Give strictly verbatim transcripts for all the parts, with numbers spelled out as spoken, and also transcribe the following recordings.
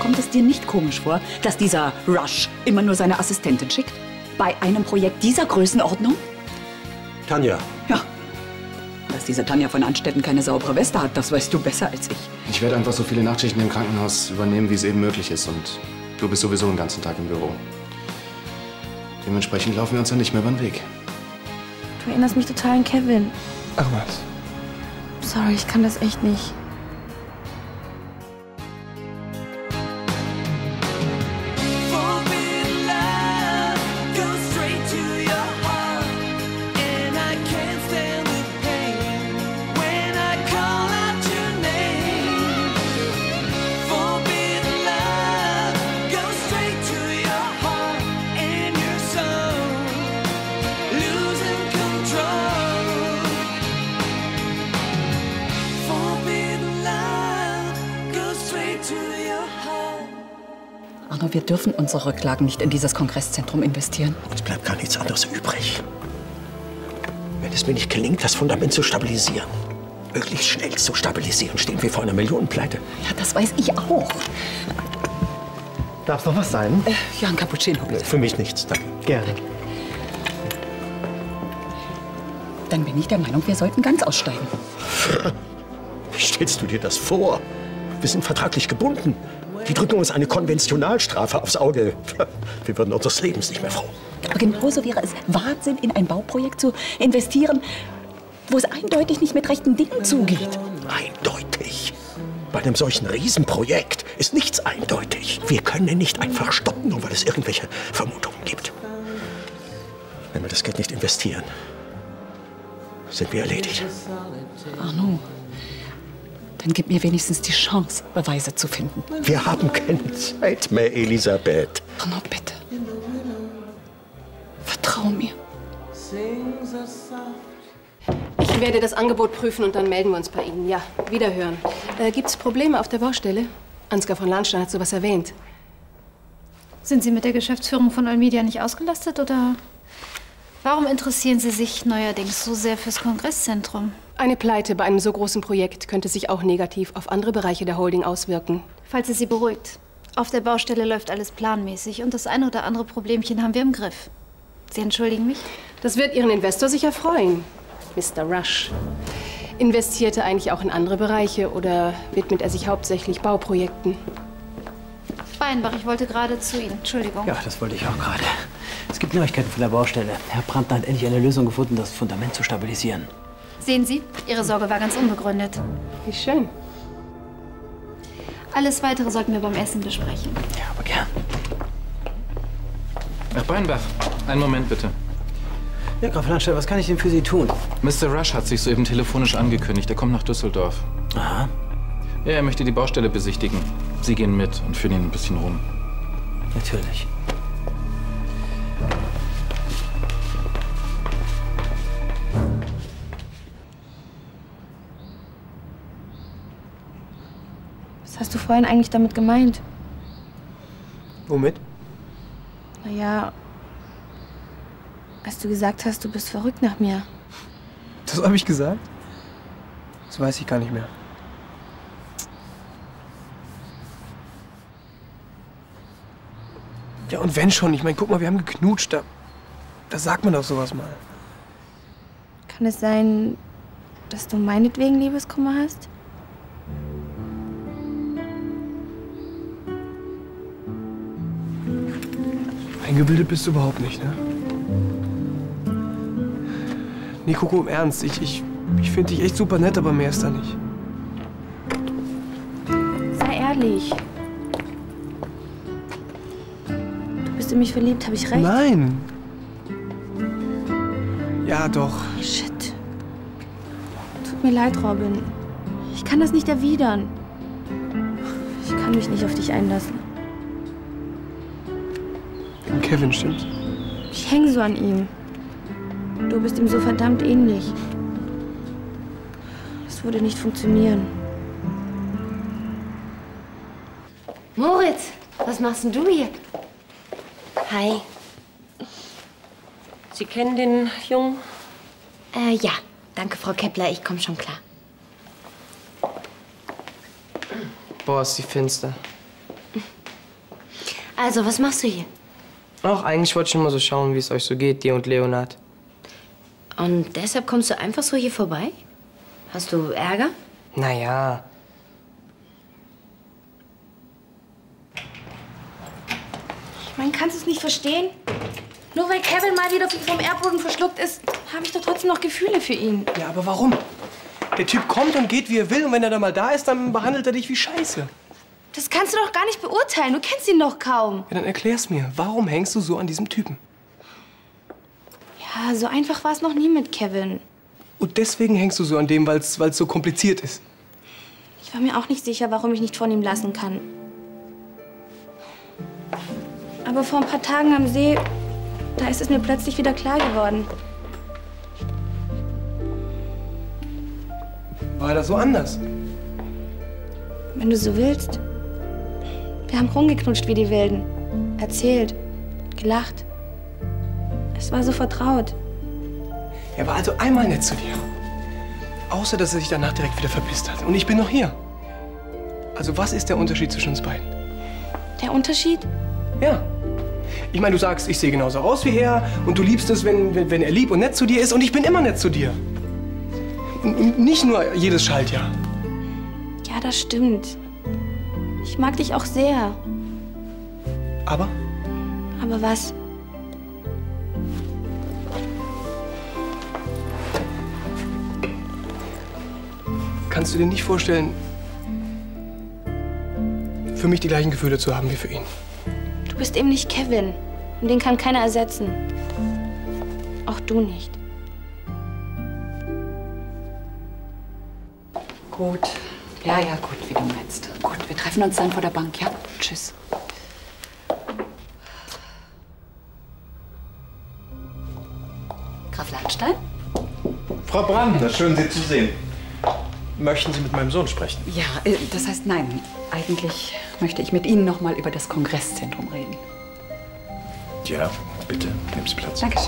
kommt es dir nicht komisch vor, dass dieser Rush immer nur seine Assistentin schickt? Bei einem Projekt dieser Größenordnung? Tanja. Ja. Dass diese Tanja von Anstetten keine saubere Weste hat, das weißt du besser als ich. Ich werde einfach so viele Nachtschichten im Krankenhaus übernehmen, wie es eben möglich ist. Und du bist sowieso den ganzen Tag im Büro. Dementsprechend laufen wir uns ja nicht mehr über den Weg. Du erinnerst mich total an Kevin. Ach was. Sorry, ich kann das echt nicht. Arno, wir dürfen unsere Rücklagen nicht in dieses Kongresszentrum investieren. Es bleibt gar nichts anderes übrig. Wenn es mir nicht gelingt, das Fundament zu stabilisieren, möglichst schnell zu stabilisieren, stehen wir vor einer Millionenpleite. Ja, das weiß ich auch. Darf's noch was sein? Äh, ja, ein Cappuccino, bitte. Für mich nichts, danke. Gerne. Dann bin ich der Meinung, wir sollten ganz aussteigen. Wie stellst du dir das vor? Wir sind vertraglich gebunden. Die drücken uns eine Konventionalstrafe aufs Auge. Wir würden unseres Lebens nicht mehr froh. Aber genauso wäre es Wahnsinn, in ein Bauprojekt zu investieren, wo es eindeutig nicht mit rechten Dingen zugeht. Eindeutig? Bei einem solchen Riesenprojekt ist nichts eindeutig. Wir können nicht einfach stoppen, nur weil es irgendwelche Vermutungen gibt. Wenn wir das Geld nicht investieren, sind wir erledigt. Arno, dann gib mir wenigstens die Chance, Beweise zu finden. Wir haben keine Zeit mehr, Elisabeth. Arno, bitte. Vertrau mir. Ich werde das Angebot prüfen und dann melden wir uns bei Ihnen. Ja, wiederhören. Äh, Gibt es Probleme auf der Baustelle? Ansgar von Lahnstein hat sowas erwähnt. Sind Sie mit der Geschäftsführung von Almedia nicht ausgelastet, oder warum interessieren Sie sich neuerdings so sehr fürs Kongresszentrum? Eine Pleite bei einem so großen Projekt könnte sich auch negativ auf andere Bereiche der Holding auswirken. Falls es Sie beruhigt. Auf der Baustelle läuft alles planmäßig und das eine oder andere Problemchen haben wir im Griff. Sie entschuldigen mich? Das wird Ihren Investor sicher freuen. Mister Rush. Investierte eigentlich auch in andere Bereiche oder widmet er sich hauptsächlich Bauprojekten? Weinbach, ich wollte gerade zu Ihnen. Entschuldigung. Ja, das wollte ich auch gerade. Es gibt Neuigkeiten von der Baustelle. Herr Brandner hat endlich eine Lösung gefunden, das Fundament zu stabilisieren. Sehen Sie, Ihre Sorge war ganz unbegründet. Wie schön. Alles Weitere sollten wir beim Essen besprechen. Ja, aber gern. Herr Beinbach, einen Moment bitte. Ja, Graf Landstein, was kann ich denn für Sie tun? Mister Rush hat sich soeben telefonisch angekündigt. Er kommt nach Düsseldorf. Aha. Ja, er möchte die Baustelle besichtigen. Sie gehen mit und führen ihn ein bisschen rum. Natürlich. Was hast du vorhin eigentlich damit gemeint? Womit? Naja, als du gesagt hast, du bist verrückt nach mir. Das habe ich gesagt? Das weiß ich gar nicht mehr. Ja, und wenn schon? Ich meine, guck mal, wir haben geknutscht. Da, da sagt man doch sowas mal. Kann es sein, dass du meinetwegen Liebeskummer hast? Eingebildet bist du überhaupt nicht, ne? Nee, Coco, im Ernst. Ich, ich, ich finde dich echt super nett, aber mehr ist da nicht. Sei ehrlich. Du bist in mich verliebt, habe ich recht? Nein. Ja, doch. Shit. Tut mir leid, Robin. Ich kann das nicht erwidern. Ich kann mich nicht auf dich einlassen. Und Kevin, stimmt's? Ich hänge so an ihm. Du bist ihm so verdammt ähnlich. Das würde nicht funktionieren. Moritz, was machst denn du hier? Hi. Sie kennen den Jungen? Äh, ja. Danke, Frau Kepler. Ich komme schon klar. Boah, ist die finster. Also, was machst du hier? Ach, eigentlich wollte ich nur mal so schauen, wie es euch so geht, dir und Leonard. Und deshalb kommst du einfach so hier vorbei? Hast du Ärger? Naja. Man kann es nicht verstehen. Nur weil Kevin mal wieder vom Erdboden verschluckt ist, habe ich doch trotzdem noch Gefühle für ihn. Ja, aber warum? Der Typ kommt und geht, wie er will, und wenn er dann mal da ist, dann behandelt er dich wie Scheiße. Das kannst du doch gar nicht beurteilen. Du kennst ihn doch kaum. Ja, dann erklär's mir. Warum hängst du so an diesem Typen? Ja, so einfach war es noch nie mit Kevin. Und deswegen hängst du so an dem, weil es so kompliziert ist. Ich war mir auch nicht sicher, warum ich nicht von ihm lassen kann. Aber vor ein paar Tagen am See, da ist es mir plötzlich wieder klar geworden. War das so anders? Wenn du so willst. Wir haben rumgeknutscht wie die Wilden. Erzählt, gelacht. Es war so vertraut. Er war also einmal nett zu dir. Außer, dass er sich danach direkt wieder verpisst hat. Und ich bin noch hier. Also was ist der Unterschied zwischen uns beiden? Der Unterschied? Ja. Ich meine, du sagst, ich sehe genauso aus wie er. Und du liebst es, wenn, wenn, wenn er lieb und nett zu dir ist. Und ich bin immer nett zu dir. Und, und nicht nur jedes Schaltjahr. Ja, das stimmt. Ich mag dich auch sehr. Aber? Aber was? Kannst du dir nicht vorstellen, für mich die gleichen Gefühle zu haben wie für ihn? Du bist eben nicht Kevin. Und den kann keiner ersetzen. Auch du nicht. Gut. Ja, ja, gut, wie du meinst. Gut, wir treffen uns dann vor der Bank, ja? Tschüss. Graf Landstein? Frau Brandner, schön, Sie zu sehen. Möchten Sie mit meinem Sohn sprechen? Ja, äh, das heißt nein. Eigentlich möchte ich mit Ihnen noch mal über das Kongresszentrum reden. Ja, bitte, nehmen Sie Platz. Dankeschön.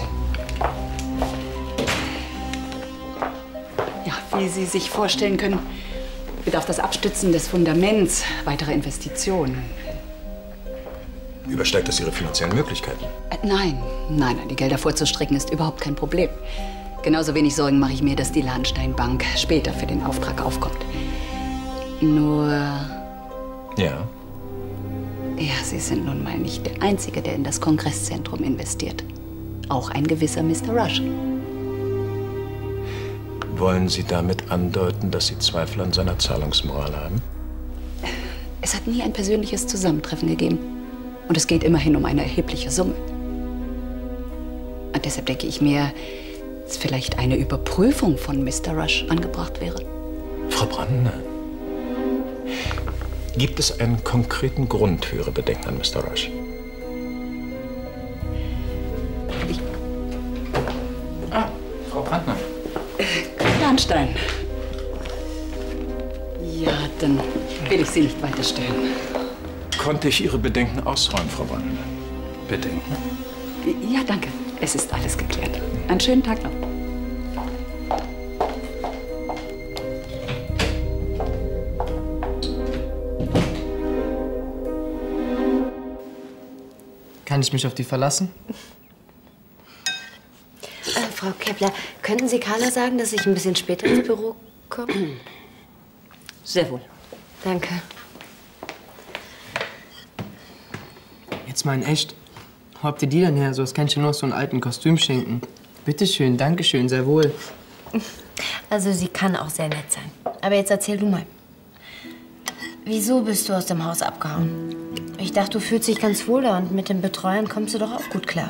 Ja, wie Sie sich vorstellen können, bedarf das Abstützen des Fundaments weiterer Investitionen. Übersteigt das Ihre finanziellen Möglichkeiten? Äh, nein, nein, nein, die Gelder vorzustrecken ist überhaupt kein Problem. Genauso wenig Sorgen mache ich mir, dass die Lahnstein-Bank später für den Auftrag aufkommt. Nur... Ja? Ja, Sie sind nun mal nicht der Einzige, der in das Kongresszentrum investiert. Auch ein gewisser Mister Rush. Wollen Sie damit andeuten, dass Sie Zweifel an seiner Zahlungsmoral haben? Es hat nie ein persönliches Zusammentreffen gegeben. Und es geht immerhin um eine erhebliche Summe. Und deshalb denke ich mir, dass vielleicht eine Überprüfung von Mister Rush angebracht wäre. Frau Brandner, gibt es einen konkreten Grund für Ihre Bedenken an Mister Rush? Ich... Ah, Frau Brandner. Lahnstein. Ja, dann will ich Sie nicht weiter stören. Konnte ich Ihre Bedenken ausräumen, Frau Brandner? Bedenken? Ja, danke. Es ist alles geklärt. Einen schönen Tag noch. Kann ich mich auf die verlassen? Äh, Frau Kepler, könnten Sie Carla sagen, dass ich ein bisschen später ins Büro komme? Sehr wohl. Danke. Jetzt mal in echt. Wo habt ihr die denn her? So, das kann ich ja nur aus so einem alten Kostüm schenken. Bitteschön, dankeschön, sehr wohl. Also, sie kann auch sehr nett sein. Aber jetzt erzähl du mal. Wieso bist du aus dem Haus abgehauen? Ich dachte, du fühlst dich ganz wohl da und mit den Betreuern kommst du doch auch gut klar.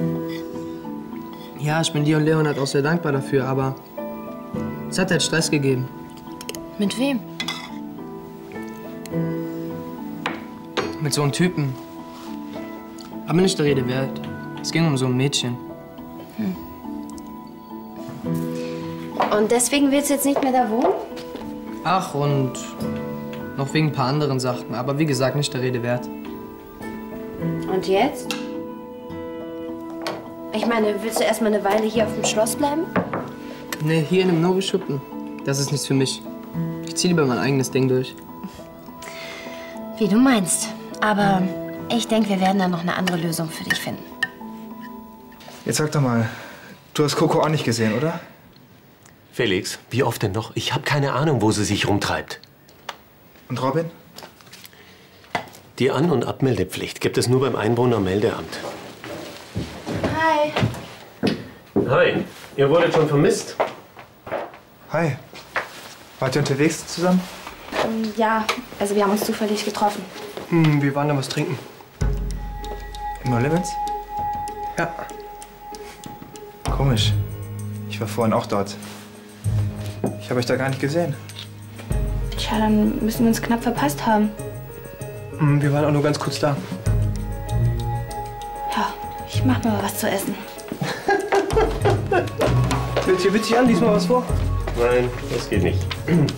Ja, ich bin dir und Leonard auch sehr dankbar dafür, aber es hat halt Stress gegeben. Mit wem? Mit so einem Typen. Aber nicht der Rede wert. Es ging um so ein Mädchen. Hm. Und deswegen willst du jetzt nicht mehr da wohnen? Ach, und noch wegen ein paar anderen Sachen. Aber wie gesagt, nicht der Rede wert. Und jetzt? Ich meine, willst du erst mal eine Weile hier auf dem Schloss bleiben? Nee, hier in einem Novi-Schuppen. Das ist nichts für mich. Ich zieh lieber mein eigenes Ding durch. Wie du meinst. Aber Ich denke, wir werden da noch eine andere Lösung für dich finden. Jetzt sag doch mal, du hast Coco auch nicht gesehen, oder? Felix, wie oft denn noch? Ich habe keine Ahnung, wo sie sich rumtreibt. Und Robin? Die An- und Abmeldepflicht gibt es nur beim Einwohnermeldeamt. Hi. Hi, ihr wurdet schon vermisst? Hi. Wart ihr unterwegs zusammen? Ähm, ja, also wir haben uns zufällig getroffen. Hm, wir waren da was trinken. Im No Limits? Ja. Komisch. Ich war vorhin auch dort. Ich habe euch da gar nicht gesehen. Tja, dann müssen wir uns knapp verpasst haben. Hm, wir waren auch nur ganz kurz da. Ja, ich mach mir mal was zu essen. Hört sich witzig an, lies mal was vor. Nein, das geht nicht.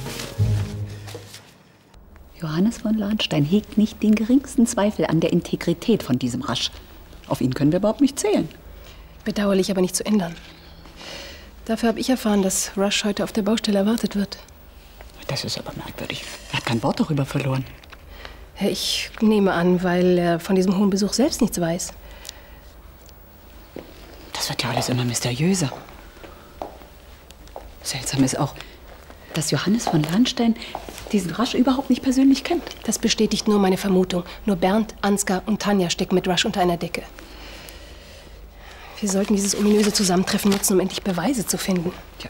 Johannes von Lahnstein hegt nicht den geringsten Zweifel an der Integrität von diesem Rasch. Auf ihn können wir überhaupt nicht zählen. Bedauerlich, aber nicht zu ändern. Dafür habe ich erfahren, dass Rush heute auf der Baustelle erwartet wird. Das ist aber merkwürdig. Er hat kein Wort darüber verloren. Ich nehme an, weil er von diesem hohen Besuch selbst nichts weiß. Das wird ja alles immer mysteriöser. Seltsam ist auch, dass Johannes von Lahnstein diesen Rasch überhaupt nicht persönlich kennt. Das bestätigt nur meine Vermutung. Nur Bernd, Ansgar und Tanja stecken mit Rush unter einer Decke. Wir sollten dieses ominöse Zusammentreffen nutzen, um endlich Beweise zu finden. Ja.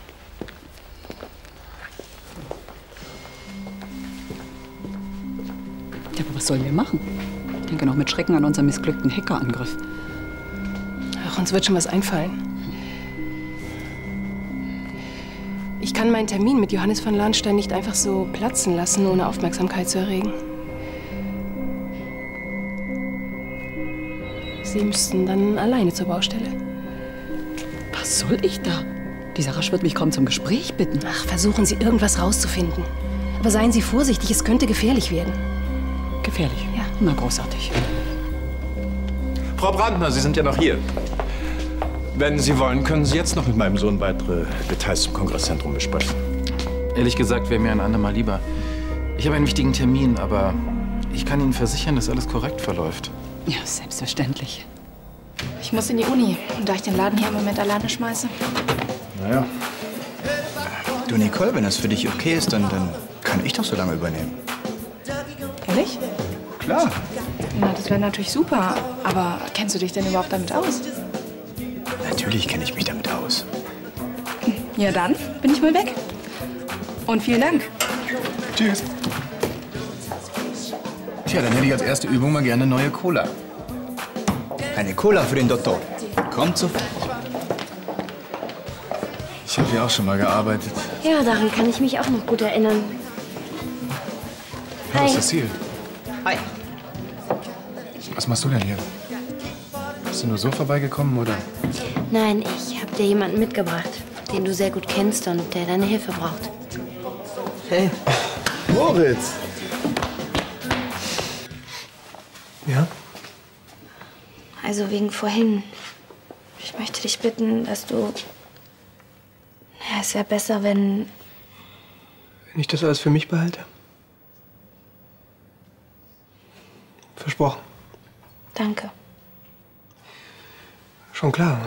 Ja, aber was sollen wir machen? Ich denke noch mit Schrecken an unseren missglückten Hackerangriff. Ach, uns wird schon was einfallen. Ich kann meinen Termin mit Johannes von Lahnstein nicht einfach so platzen lassen, ohne Aufmerksamkeit zu erregen. Sie müssten dann alleine zur Baustelle. Was soll ich da? Dieser Rasch wird mich kaum zum Gespräch bitten. Ach, versuchen Sie, irgendwas rauszufinden. Aber seien Sie vorsichtig, es könnte gefährlich werden. Gefährlich? Ja. Na, großartig. Frau Brandner, Sie sind ja noch hier. Wenn Sie wollen, können Sie jetzt noch mit meinem Sohn weitere Details zum Kongresszentrum besprechen. Ehrlich gesagt wäre mir ein andermal lieber. Ich habe einen wichtigen Termin, aber ich kann Ihnen versichern, dass alles korrekt verläuft. Ja, selbstverständlich. Ich muss in die Uni. Und da ich den Laden hier im Moment alleine schmeiße. Naja. Du, Nicole, wenn das für dich okay ist, dann, dann kann ich doch so lange übernehmen. Ehrlich? Klar. Na, das wäre natürlich super. Aber kennst du dich denn überhaupt damit aus? Natürlich kenne ich mich damit aus. Ja, dann bin ich mal weg. Und vielen Dank. Tschüss. Tja, dann hätte ich als erste Übung mal gerne neue Cola. Eine Cola für den Doktor. Kommt sofort. Ich habe hier auch schon mal gearbeitet. Ja, daran kann ich mich auch noch gut erinnern. Hallo, Hi. Cecile. Hi. Was machst du denn hier? Bist du nur so vorbeigekommen, oder? Nein, ich habe dir jemanden mitgebracht, den du sehr gut kennst und der deine Hilfe braucht. Hey, Moritz. Ja? Also wegen vorhin. Ich möchte dich bitten, dass du... Ja, es wäre besser, wenn... Wenn ich das alles für mich behalte? Versprochen. Danke. Schon klar.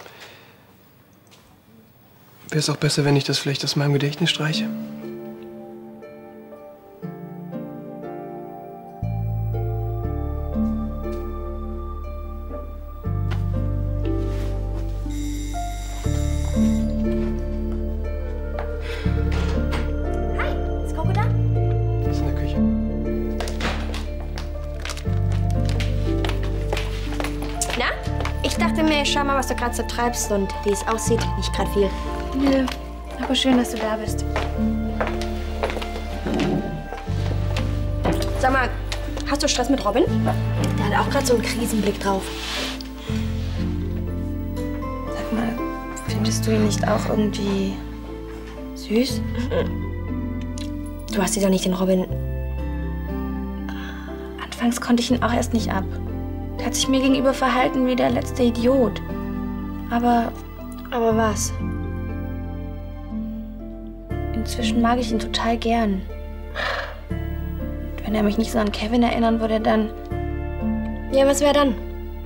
Wäre es auch besser, wenn ich das vielleicht aus meinem Gedächtnis streiche? Ist Coco da? Das ist in der Küche. Na? Ich dachte mir, ich schau mal, was du gerade so treibst und wie es aussieht. Nicht gerade viel. Nö, aber schön, dass du da bist. Sag mal, hast du Stress mit Robin? Der hat auch gerade so einen Krisenblick drauf. Sag mal, findest du ihn nicht auch irgendwie süß? Du hast dir doch nicht den Robin... Anfangs konnte ich ihn auch erst nicht ab. Der hat sich mir gegenüber verhalten wie der letzte Idiot. Aber... Aber was? Inzwischen mag ich ihn total gern. Und wenn er mich nicht so an Kevin erinnern würde, dann... Ja, was wäre dann?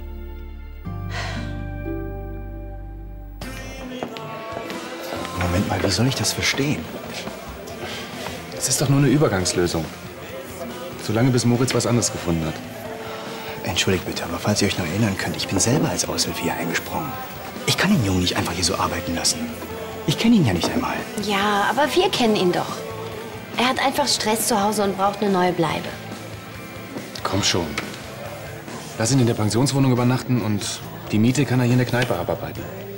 Moment mal, wie soll ich das verstehen? Das ist doch nur eine Übergangslösung. Solange bis Moritz was anderes gefunden hat. Entschuldigt bitte, aber falls ihr euch noch erinnern könnt, ich bin selber als Aushilfe hier eingesprungen. Ich kann den Jungen nicht einfach hier so arbeiten lassen. Ich kenne ihn ja nicht einmal. Ja, aber wir kennen ihn doch. Er hat einfach Stress zu Hause und braucht eine neue Bleibe. Komm schon. Lass ihn in der Pensionswohnung übernachten und die Miete kann er hier in der Kneipe abarbeiten.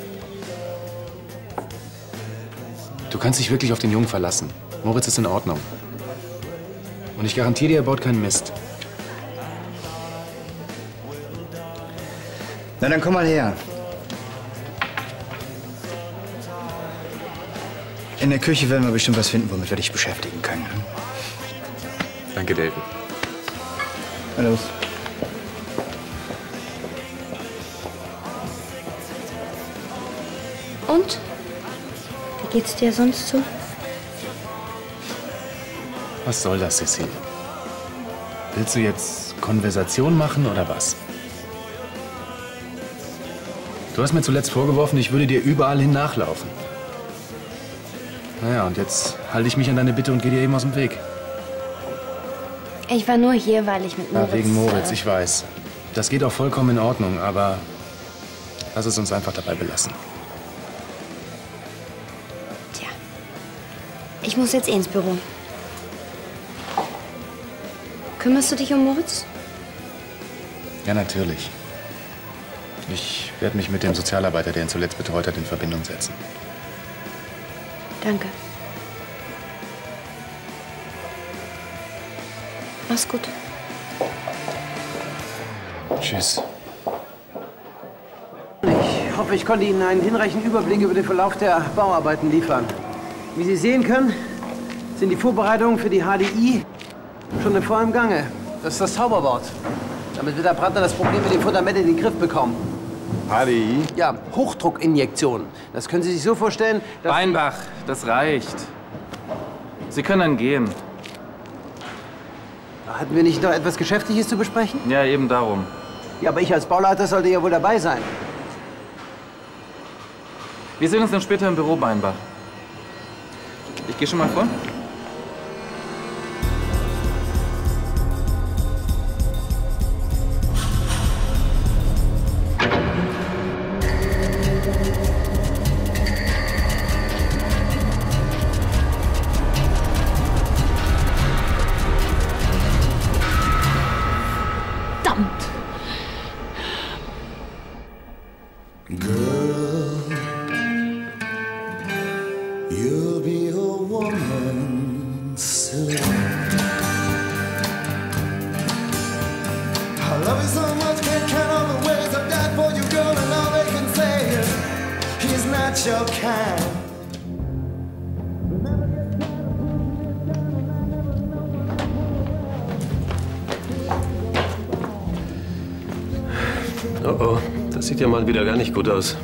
Du kannst dich wirklich auf den Jungen verlassen. Moritz ist in Ordnung. Und ich garantiere dir, er baut keinen Mist. Na, dann komm mal her. In der Küche werden wir bestimmt was finden, womit wir dich beschäftigen können. Danke, David. Na los. Und? Wie geht's dir sonst so? Was soll das, Cecile? Willst du jetzt Konversation machen oder was? Du hast mir zuletzt vorgeworfen, ich würde dir überall hin nachlaufen. Naja, und jetzt halte ich mich an deine Bitte und gehe dir eben aus dem Weg. Ich war nur hier, weil ich mit Moritz... Ja, wegen Moritz, äh, ich weiß. Das geht auch vollkommen in Ordnung, aber lass es uns einfach dabei belassen. Tja, ich muss jetzt eh ins Büro. Kümmerst du dich um Moritz? Ja, natürlich. Ich werde mich mit dem Sozialarbeiter, der ihn zuletzt betreut hat, in Verbindung setzen. Danke. Mach's gut. Tschüss. Ich hoffe, ich konnte Ihnen einen hinreichenden Überblick über den Verlauf der Bauarbeiten liefern. Wie Sie sehen können, sind die Vorbereitungen für die H D I schon in vollem Gange. Das ist das Zauberwort. Damit wird der Brandner das Problem mit dem Fundament in den Griff bekommen. H D I? Ja, Hochdruckinjektion. Das können Sie sich so vorstellen, dass... Weinbach, das reicht. Sie können dann gehen. Hatten wir nicht noch etwas Geschäftliches zu besprechen? Ja, eben darum. Ja, aber ich als Bauleiter sollte ja wohl dabei sein. Wir sehen uns dann später im Büro, Weinbach. Ich gehe schon mal vor. You'll be a woman soon. I love you so much, can't count all the ways I've died for you, girl, and all they can say is he's not your kind. Oh oh, das sieht ja mal wieder gar nicht gut aus.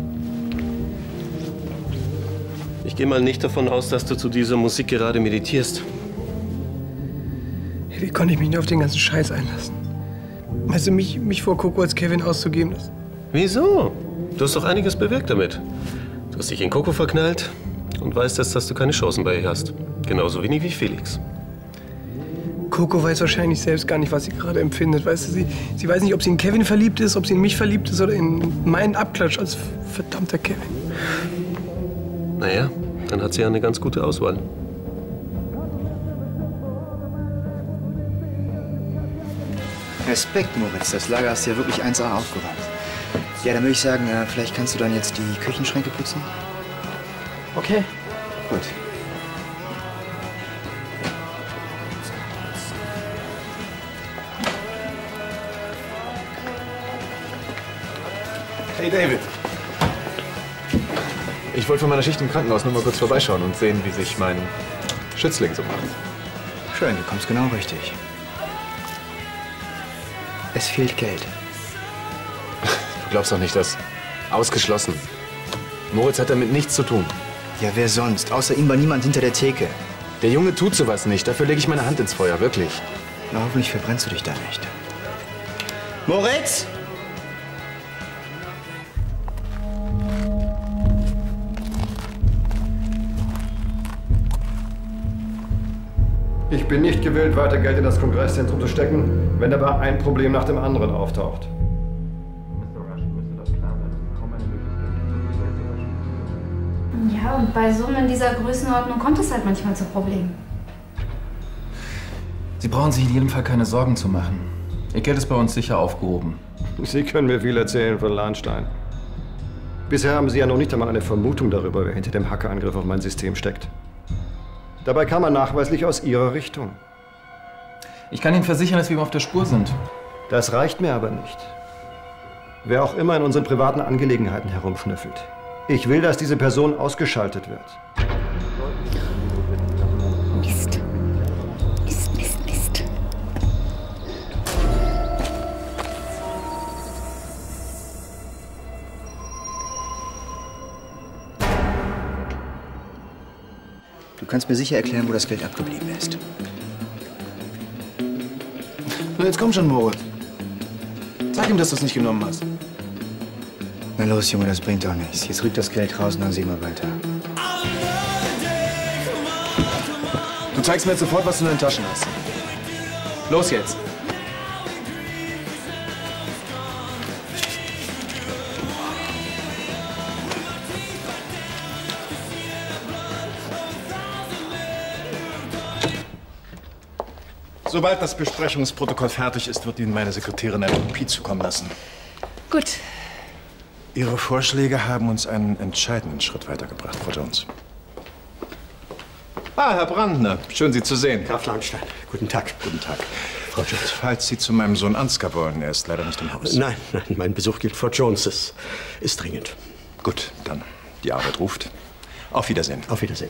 Ich gehe mal nicht davon aus, dass du zu dieser Musik gerade meditierst. Hey, wie konnte ich mich nur auf den ganzen Scheiß einlassen? Weißt du, mich, mich vor Coco als Kevin auszugeben? Das Wieso? Du hast doch einiges bewirkt damit. Du hast dich in Coco verknallt und weißt jetzt, dass du keine Chancen bei ihr hast. Genauso wenig wie Felix. Coco weiß wahrscheinlich selbst gar nicht, was sie gerade empfindet. Weißt du, sie, sie weiß nicht, ob sie in Kevin verliebt ist, ob sie in mich verliebt ist oder in meinen Abklatsch als verdammter Kevin. Naja, dann hat sie ja eine ganz gute Auswahl. Respekt, Moritz. Das Lager hast du ja wirklich eins A aufgeräumt. Ja, dann würde ich sagen, äh, vielleicht kannst du dann jetzt die Küchenschränke putzen? Okay. Gut. Hey, David. Ich wollte von meiner Schicht im Krankenhaus nur mal kurz vorbeischauen und sehen, wie sich mein Schützling so macht. Schön, du kommst genau richtig. Es fehlt Geld. Du glaubst doch nicht, dass... Ausgeschlossen. Moritz hat damit nichts zu tun. Ja, wer sonst? Außer ihm war niemand hinter der Theke. Der Junge tut sowas nicht. Dafür lege ich meine Hand ins Feuer, wirklich. Na, hoffentlich verbrennst du dich da nicht. Moritz? Ich bin nicht gewillt, weiter Geld in das Kongresszentrum zu stecken, wenn dabei ein Problem nach dem anderen auftaucht. Ja, und bei Summen dieser Größenordnung kommt es halt manchmal zu Problemen. Sie brauchen sich in jedem Fall keine Sorgen zu machen. Ihr Geld ist bei uns sicher aufgehoben. Sie können mir viel erzählen von Lahnstein. Bisher haben Sie ja noch nicht einmal eine Vermutung darüber, wer hinter dem Hackerangriff auf mein System steckt. Dabei kam er nachweislich aus Ihrer Richtung. Ich kann Ihnen versichern, dass wir ihm auf der Spur sind. Das reicht mir aber nicht. Wer auch immer in unseren privaten Angelegenheiten herumschnüffelt. Ich will, dass diese Person ausgeschaltet wird. Mist. Mist, Mist, Mist. Du kannst mir sicher erklären, wo das Geld abgeblieben ist. Na, jetzt komm schon, Moritz. Sag ihm, dass du es nicht genommen hast. Na los, Junge, das bringt doch nichts. Jetzt rück das Geld raus und dann sehen wir weiter. Du zeigst mir jetzt sofort, was du in deinen Taschen hast. Los jetzt. Sobald das Besprechungsprotokoll fertig ist, wird Ihnen meine Sekretärin eine Kopie zukommen lassen. Gut. Ihre Vorschläge haben uns einen entscheidenden Schritt weitergebracht, Frau Jones. Ah, Herr Brandner, schön, Sie zu sehen. Graf Lahnstein, guten Tag. Guten Tag. Frau Jones. Falls Sie zu meinem Sohn Ansgar wollen, er ist leider nicht im Haus. Nein, nein, mein Besuch gilt Frau Jones. Es ist dringend. Gut, dann. Die Arbeit ruft. Auf Wiedersehen. Auf Wiedersehen.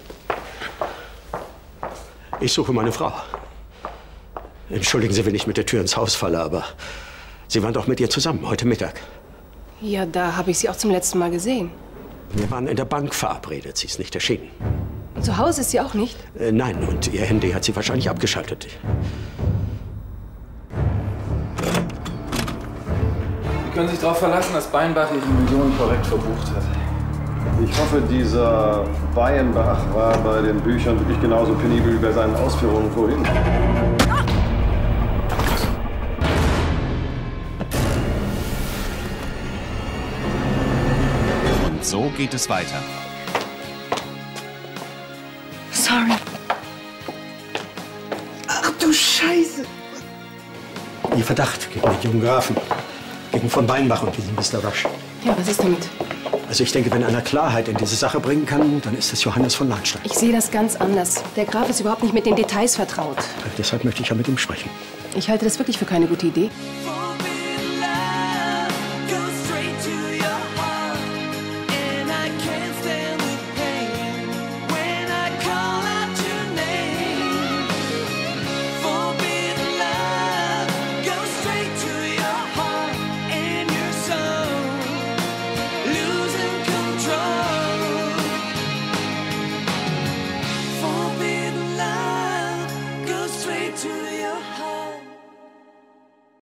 Ich suche meine Frau. Entschuldigen Sie, wenn ich mit der Tür ins Haus falle, aber Sie waren doch mit ihr zusammen heute Mittag. Ja, da habe ich sie auch zum letzten Mal gesehen. Wir waren in der Bank verabredet. Sie ist nicht erschienen. Zu Hause ist sie auch nicht? Äh, nein, und ihr Handy hat sie wahrscheinlich abgeschaltet. Sie können sich darauf verlassen, dass Beinbach Ihre Millionen korrekt verbucht hat. Ich hoffe, dieser Beinbach war bei den Büchern wirklich genauso penibel wie bei seinen Ausführungen vorhin. Und so geht es weiter. Sorry. Ach du Scheiße! Ihr Verdacht gegen den jungen Grafen, gegen von Beinbach und diesen Mister Rush. Ja, was ist damit? Also ich denke, wenn einer Klarheit in diese Sache bringen kann, dann ist es Johannes von Lahnstein. Ich sehe das ganz anders. Der Graf ist überhaupt nicht mit den Details vertraut. Deshalb möchte ich ja mit ihm sprechen. Ich halte das wirklich für keine gute Idee. For